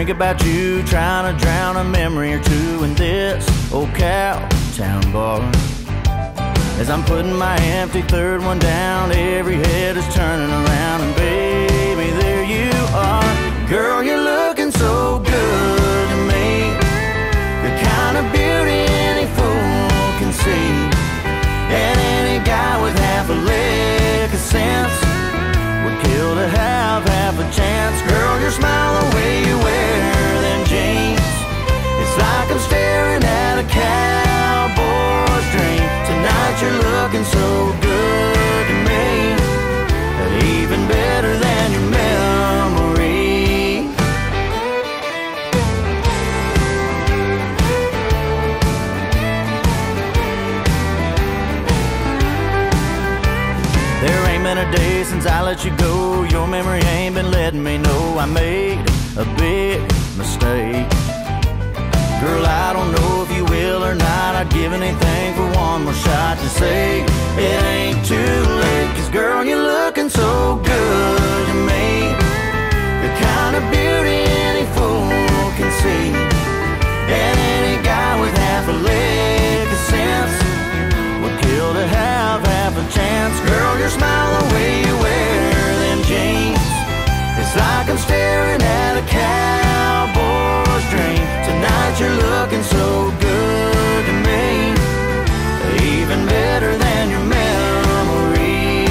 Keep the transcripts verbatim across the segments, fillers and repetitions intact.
drink about you, trying to drown a memory or two in this old cow town bar. As I'm putting my empty third one down, every head is turning around, and baby, there you are. Girl, you're looking so good to me, the kind of beauty any fool can see. And any guy with half a lick of sense would kill to have half a chance. Girl, your smile, the way you wear them jeans, it's like I'm staring at a cowboy's dream. Tonight you're looking so good to me, that even better than your memory. There ain't been a day since I let you go, your memory ain't been letting me know I made a big mistake. Girl, I don't know if you will or not, I'd give anything for one more shot to say it ain't too late. Cause girl, you're looking so good to me, the kind of beauty any fool can see. And any guy with half a lick of sense would kill to have half a chance. Girl, your smile, the way you wear them jeans, it's like I'm staring at a cowboy's dream. Tonight you're looking so good to me, even better than your memory.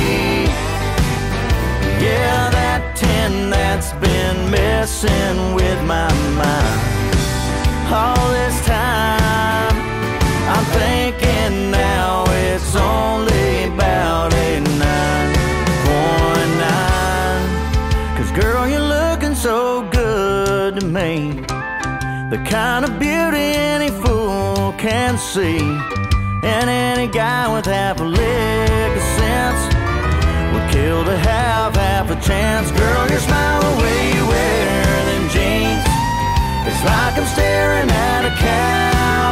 Yeah, that tin that's been messing with my mind all this time, I'm thinking now it's only about a nine point nine. Cause girl, you're looking so good to me, the kind of beauty any fool can see. And any guy with half a lick of sense would kill to have half a chance. Girl, your smile, the way you wear them jeans, it's like I'm staring at a cow